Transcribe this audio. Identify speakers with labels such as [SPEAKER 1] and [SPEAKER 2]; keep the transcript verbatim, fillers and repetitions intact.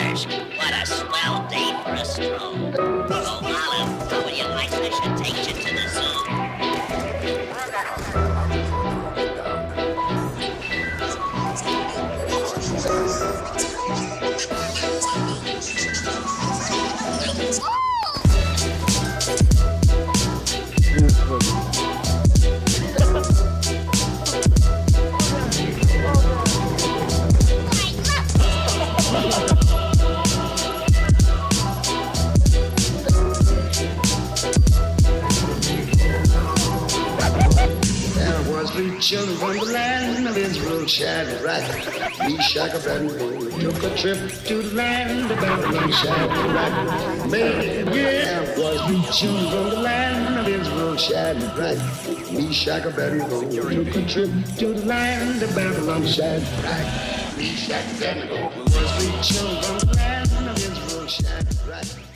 [SPEAKER 1] Gersh, what a swell day for a stroll. Oh, Olive, how would you like I should take you to the zoo?
[SPEAKER 2] Three children from the land of Israel, Shadrach, Meshach, Abednego, took a trip to the land of Babylon, Shadrach. Baby, there was three children from the land of Israel, Shadrach, Meshach, Abednego, took a trip to the land of Babylon, Shadrach, Meshach, Abednego. There was three children from the land of Israel, Shadrach.